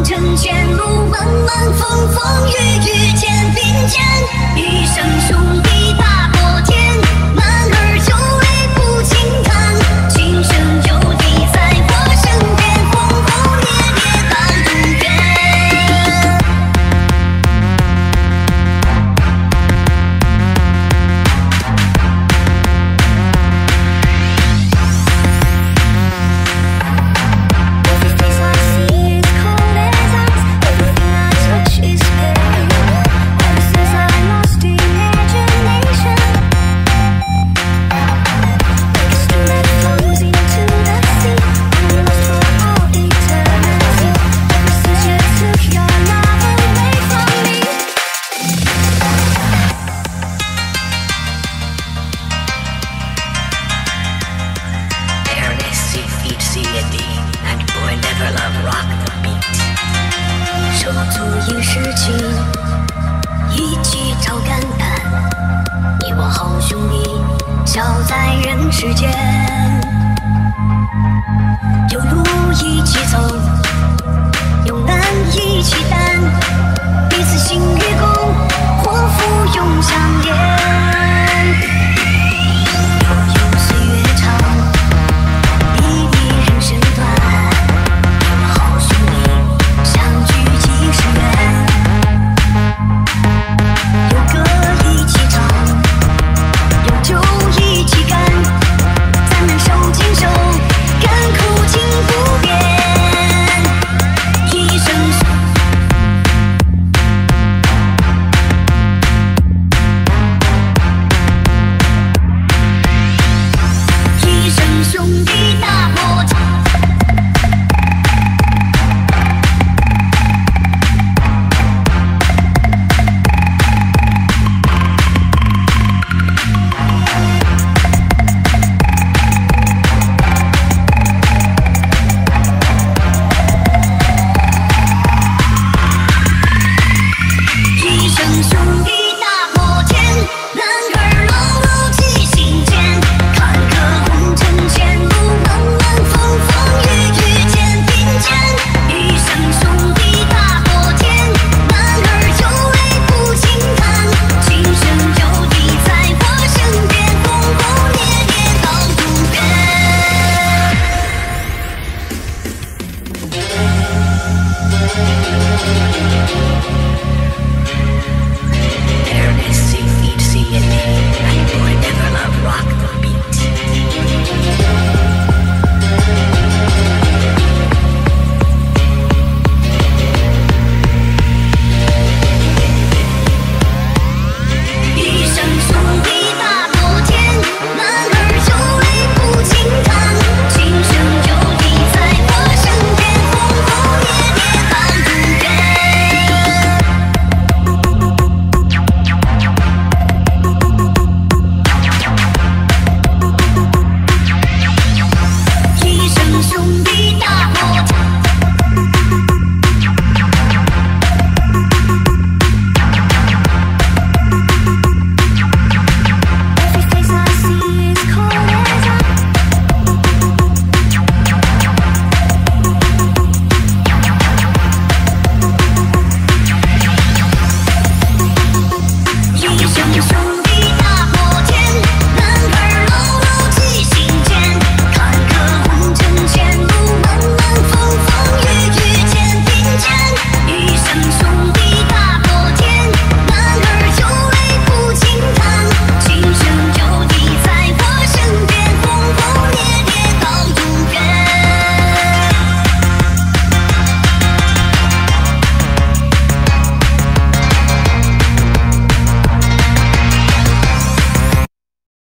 程前路漫漫风风雨雨肩并肩，一生兄弟大过天，男儿有泪不轻弹，今生有你在我身边，轰轰烈烈把路远。手足一世情，一起找感叹。你我好兄弟，笑在人世间。有路一起走，有难一起担，彼此心与共，祸福永相连。悠悠岁月长，一地人生短。兄弟。